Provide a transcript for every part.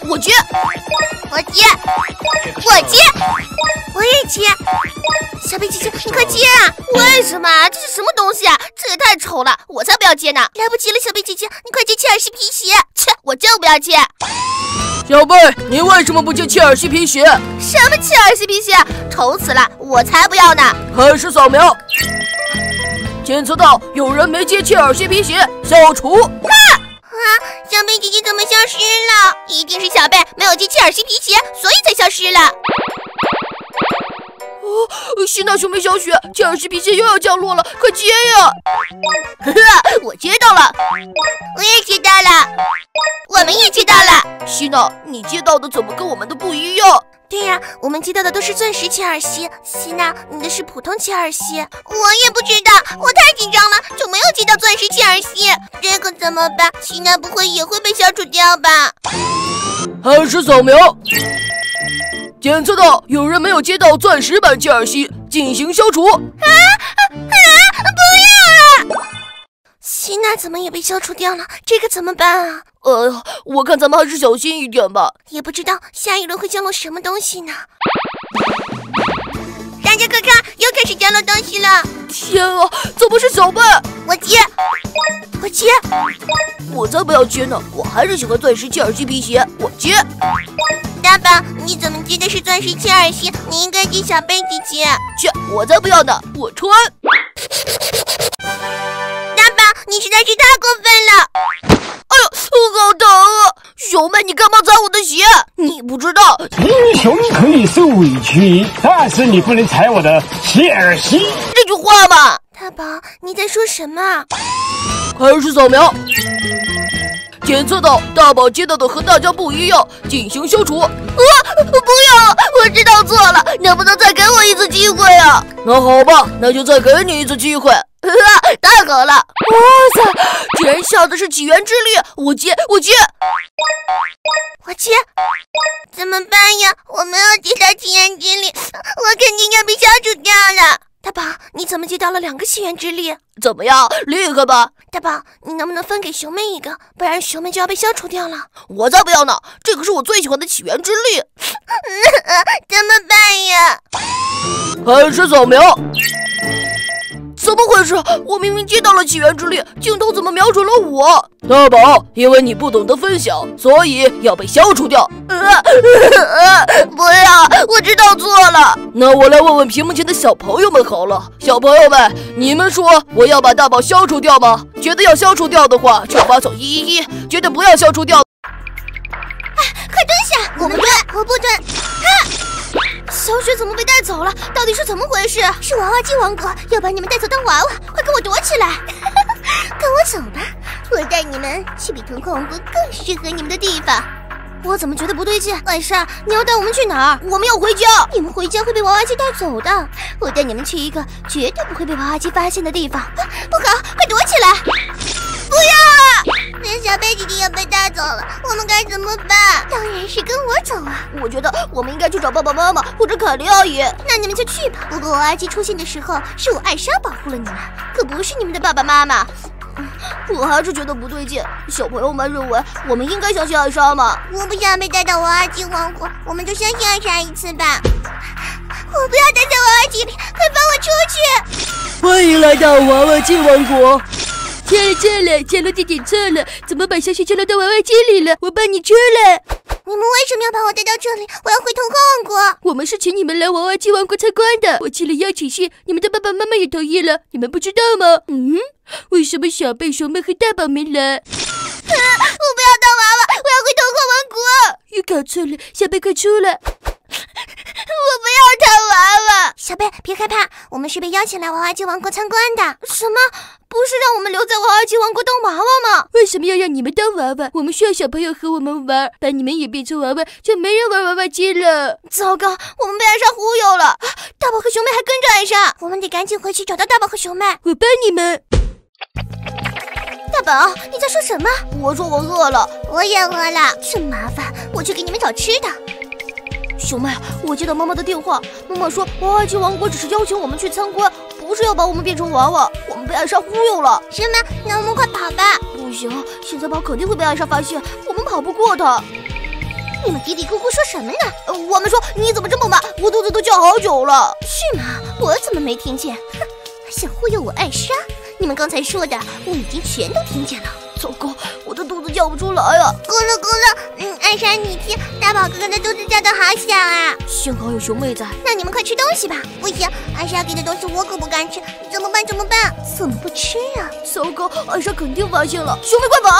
我接， 我接，我也接。小贝姐姐，你快接啊！ 为什么？这是什么东西啊？这也太丑了，我才不要接呢！ 来不及了，小贝姐姐，你快接切尔西皮鞋！ 切，我就不要接。 小贝，你为什么不接切尔西皮鞋？ 什么切尔西皮鞋？丑死了，我才不要呢！ 开始扫描，检测到有人没接切尔西皮鞋，消除。 小贝姐姐怎么消失了？ 一定是小贝没有接切尔西皮鞋，所以才消失了。 希娜兄妹小雪，切尔西皮鞋又要降落了，快接呀！ 我接到了， 我也接到了， 我们也接到了。 希娜，你接到的怎么跟我们的不一样？ 对呀，我们接到的都是钻石切尔西，希娜，你的是普通切尔西。我也不知道，我太紧张了，就没有接到钻石切尔西。这可怎么办？希娜不会也会被消除掉吧？ 开始扫描，检测到有人没有接到钻石版切尔西，进行消除。 不要啊！希娜怎么也被消除掉了？这可怎么办啊？ 我看咱们还是小心一点吧。 也不知道下一轮会降落什么东西呢？大家快看，又开始降落东西了！ 天啊，怎么是小贝？ 我接， 我才不要接呢！我还是喜欢钻石切尔西皮鞋，我接。 大宝，你怎么接的是钻石切尔西？你应该接小贝姐姐。 切，我才不要呢！我穿。 大宝，你实在是太过分了！ 哎呦，好疼啊！小妹，你干嘛踩我的鞋？你不知道， 英雄可以受委屈，但是你不能踩我的切尔西。 这句话嘛。 大宝，你在说什么？ 开始扫描，检测到大宝接到的和大家不一样，进行消除。 不要了，我知道错了，能不能再给我一次机会啊？ 那好吧，那就再给你一次机会。 太好了！ 哇塞，竟然下的是起源之力！我接！ 怎么办呀？我没有接到起源之力，我肯定要被消除掉了。大宝，你怎么接到了2个起源之力？ 怎么样，厉害吧？ 大宝，你能不能分给熊妹一个，不然熊妹就要被消除掉了。 我才不要呢，这可是我最喜欢的起源之力。 怎么办呀？ 开始扫描。怎么回事？我明明接到了起源之力，镜头怎么瞄准了我？大宝，因为你不懂得分享，所以要被消除掉。 不要，我知道错了。 那我来问问屏幕前的小朋友们好了，小朋友们，你们说我要把大宝消除掉吗？觉得要消除掉的话，就发送111；觉得不要消除掉， 快蹲下！我们蹲，我不蹲。 小雪怎么被带走了？到底是怎么回事？ 是娃娃机王国要把你们带走当娃娃，快给我躲起来！跟我走吧，我带你们去比童话王国更适合你们的地方。 我怎么觉得不对劲？艾莎，你要带我们去哪儿？我们要回家。 你们回家会被娃娃机带走的，我带你们去一个绝对不会被娃娃机发现的地方。不好，快躲起来！不要啊！那小贝姐姐要被带走了，我们该怎么办？当然是跟我走啊！ 我觉得我们应该去找爸爸妈妈或者凯莉阿姨。 那你们就去吧。不过娃娃机出现的时候，是我艾莎保护了你们，可不是你们的爸爸妈妈。 我还是觉得不对劲。小朋友们认为我们应该相信艾莎吗？ 我不想被带到娃娃机王国，我们就相信艾莎一次吧。我不要待在娃娃机里，快放我出去！ 欢迎来到娃娃机王国。错了，降落地点错了，怎么把小雪降落到娃娃机里了？我帮你出来。 你们为什么要把我带到这里？我要回童话王国。 我们是请你们来娃娃机王国参观的，我寄了邀请信，你们的爸爸妈妈也同意了，你们不知道吗？为什么小贝、熊妹和大宝没来？ 我不要当娃娃，我要回童话王国。 又搞错了，小贝快出来！ 我不要当娃娃。小贝，别害怕，我们是被邀请来娃娃机王国参观的。 什么？不是让我们留在娃娃机王国当娃娃吗？ 为什么要让你们当娃娃？我们需要小朋友和我们玩，把你们也变成娃娃，就没人玩娃娃机了。 糟糕，我们被艾莎忽悠了。大宝和熊妹还跟着艾莎， 我们得赶紧回去找到大宝和熊妹。 我帮你们。 大宝，你在说什么？ 我说我饿了。 我也饿了，真麻烦，我去给你们找吃的。 熊妹，我接到妈妈的电话，妈妈说娃娃机王国只是邀请我们去参观，不是要把我们变成娃娃，我们被艾莎忽悠了。 是吗？那我们快跑吧。 不行，现在跑肯定会被艾莎发现，我们跑不过她。 你们嘀嘀咕咕说什么呢？ 我们说你怎么这么慢？我肚子都叫好久了。 是吗？我怎么没听见？哼，想忽悠我艾莎？你们刚才说的，我已经全都听见了。 糟糕，我的肚子叫不出来啊！ 咕噜咕噜，艾莎你听，大宝哥哥的肚子叫得好响啊！ 幸好有熊妹在。 那你们快吃东西吧！不行，艾莎给的东西我可不敢吃，怎么办？怎么办？怎么不吃啊？ 糟糕，艾莎肯定发现了，熊妹快跑！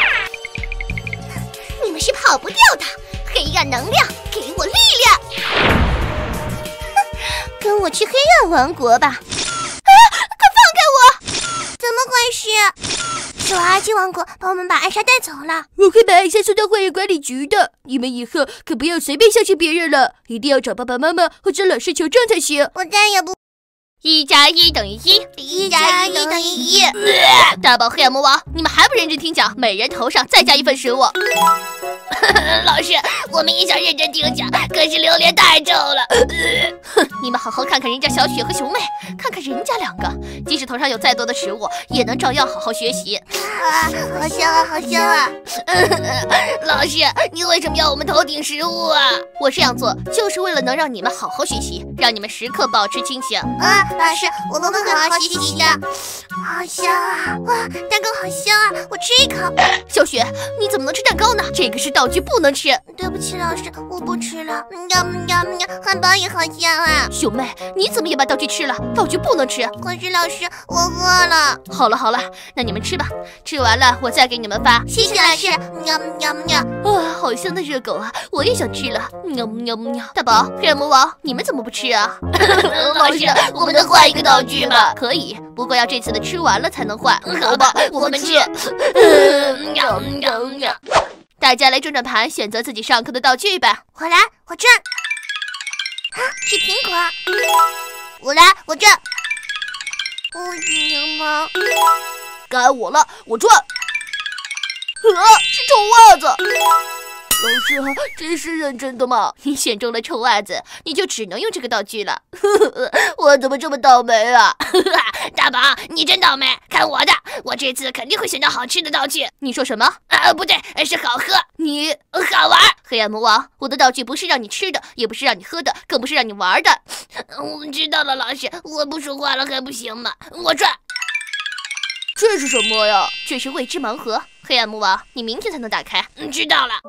你们是跑不掉的，黑暗能量，给我力量！跟我去黑暗王国吧！啊！快放开我！怎么回事？是垃圾王国把我们把艾莎带走了。 我会把艾莎送到坏人管理局的。你们以后可不要随便相信别人了，一定要找爸爸妈妈或者老师求证才行。 我再也不。 1加1等于1， 1加1等于1。 大宝黑暗魔王，你们还不认真听讲？每人头上再加1份食物。 老师，我们也想认真听讲，可是榴莲太臭了。 哼，你们好好看看人家小雪和熊妹，看看人家两个，即使头上有再多的食物，也能照样好好学习。 好香啊，好香啊！ 老师，你为什么要我们头顶食物啊？ 我这样做就是为了能让你们好好学习，让你们时刻保持清醒。 老师，我们会好好学习的。好香啊！哇，蛋糕好香啊！我吃一口。 小雪，你怎么能吃蛋糕呢？这个是道具，不能吃。 对不起，老师，我不吃了。汉堡也好香啊！ 熊妹，你怎么也把道具吃了？道具不能吃。 可是老师，我饿了。 好了，那你们吃吧，吃完了我再给你们发。 谢谢老师。 啊，好香的热狗啊！我也想吃了。大宝、黑暗魔王，你们怎么不吃啊？ 老师，我们能换一个道具吗？ 可以，不过要这次的吃完了才能换。 好吧，我们吃。 大家来转转盘，选择自己上课的道具吧。 我来，我转。是苹果。我来，我转。是柠檬。 该我了，我转。是臭袜子。老师啊，这是认真的吗？ 你选中了臭袜子，你就只能用这个道具了。 我怎么这么倒霉啊？ 大宝，你真倒霉！看我的，我这次肯定会选到好吃的道具。 你说什么？ 不对，是好喝。 你好玩。 黑暗魔王，我的道具不是让你吃的，也不是让你喝的，更不是让你玩的。 我知道了，老师，我不说话了还不行吗？我转。 这是什么呀？ 这是未知盲盒。黑暗魔王，你明天才能打开。 知道了。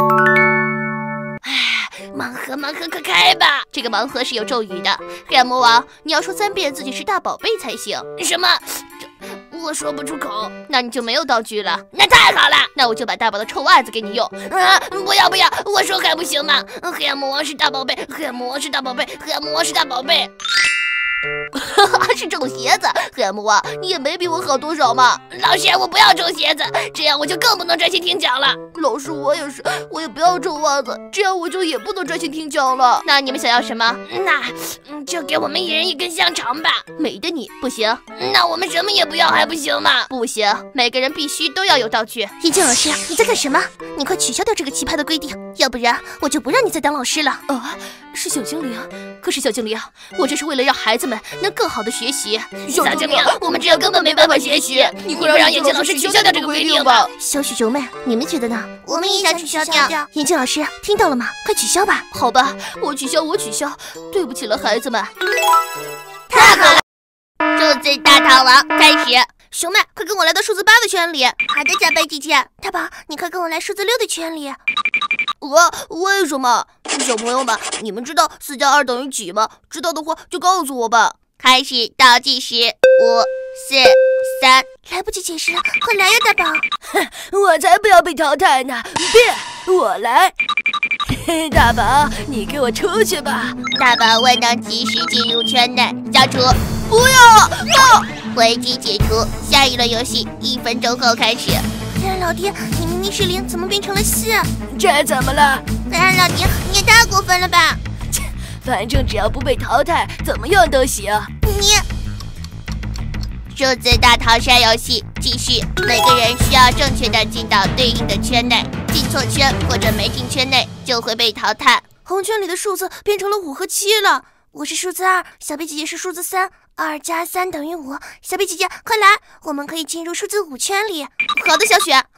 盲盒，快开吧！ 这个盲盒是有咒语的。黑暗魔王，你要说3遍自己是大宝贝才行。 什么？我说不出口。 那你就没有道具了。 那太好了， 那我就把大宝的臭袜子给你用。 不要！我说还不行吗？黑暗魔王是大宝贝，黑暗魔王是大宝贝，黑暗魔王是大宝贝。 是种鞋子。黑暗魔王，你也没比我好多少嘛。 老师，我不要臭鞋子，这样我就更不能专心听讲了。 老师，我也是，我也不要臭袜子，这样我就也不能专心听讲了。 那你们想要什么？ 那就给我们一人一根香肠吧。 美的你不行。 那我们什么也不要还不行吗？ 不行，每个人必须都要有道具。 一静老师，你在干什么？你快取消掉这个奇葩的规定，要不然我就不让你再当老师了。 是小精灵。可是小精灵，我这是为了让孩子们能更好的学习。 小精灵，我们这样根本没办法学习。你快让眼镜老师取消掉这个规定吧。 小许熊妹，你们觉得呢？我们也想取消掉。眼镜老师，听到了吗？快取消吧。 好吧，我取消。对不起了，孩子们。 太好了！数字大逃亡开始。 熊妹，快跟我来到数字8的圈里。 好的，小贝姐姐。大宝，你快跟我来数字6的圈里。 为什么？小朋友们，你们知道4加2等于几吗？知道的话就告诉我吧。 开始倒计时，5、4、3。 来不及解释了，快来呀，大宝！ 我才不要被淘汰呢！别，我来。大宝，你给我出去吧。 大宝未能及时进入圈内，消除。 不要！ 回击解除，下一轮游戏1分钟后开始。 黑暗老爹，你明明是0，怎么变成了4？ 这怎么了？ 黑暗老爹，你也太过分了吧！ 反正只要不被淘汰，怎么样都行。 你数字大逃杀游戏继续，每个人需要正确的进到对应的圈内，进错圈或者没进圈内就会被淘汰。 红圈里的数字变成了5和7了。我是数字2，小贝姐姐是数字3，2加3等于5。小贝姐姐，快来，我们可以进入数字5圈里。 好的，小雪，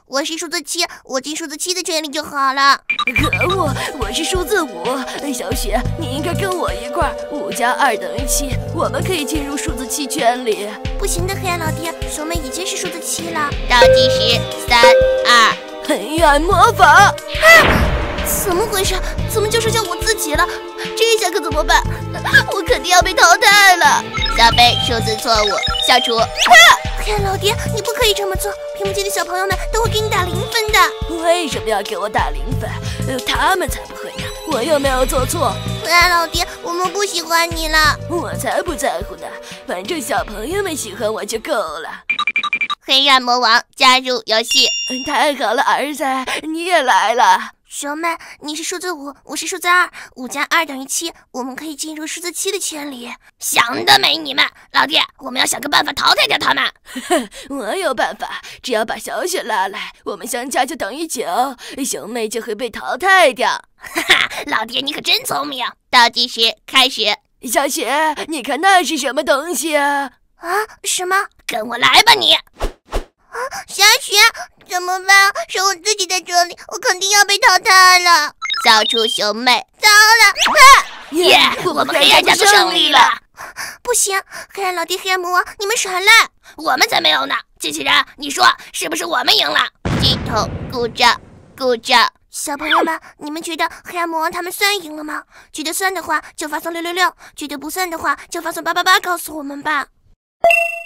我是数字7，我进数字7的圈里就好了。 可恶，我是数字5。小雪，你应该跟我一块儿，5+2等于7，我们可以进入数字7圈里。 不行的，黑暗老爹，熊妹已经是数字7了。 倒计时3、2。 黑暗魔法！ 怎么回事？怎么就剩下我自己了？这下可怎么办？我肯定要被淘汰了。 小贝数字错误，消除。 黑暗老爹，你不可以这么做，屏幕前的小朋友们都会给你打0分的。 为什么要给我打0分？他们才不会呢，我又没有做错。 黑暗老爹，我们不喜欢你了。 我才不在乎呢，反正小朋友们喜欢我就够了。 黑暗魔王加入游戏。 太好了，儿子，你也来了。 熊妹，你是数字5，我是数字2，5+2等于7，我们可以进入数字7的圈里。 想得美，你们！老爹，我们要想个办法淘汰掉他们。 我有办法，只要把小雪拉来，我们相加就等于9，熊妹就会被淘汰掉。 哈哈，老爹你可真聪明！倒计时开始。 小雪，你看那是什么东西啊？ 啊？什么？ 跟我来吧你！ 小雪，怎么办？是我自己在这里，我肯定要被淘汰了。 消除熊妹。 糟了！ 耶！我们黑暗家族胜利了！ 不行，黑暗老爹、黑暗魔王，你们耍赖！ 我们才没有呢！机器人，你说是不是我们赢了？系统故障，故障。 小朋友们，你们觉得黑暗魔王他们算赢了吗？觉得算的话就发送666，觉得不算的话就发送888告诉我们吧。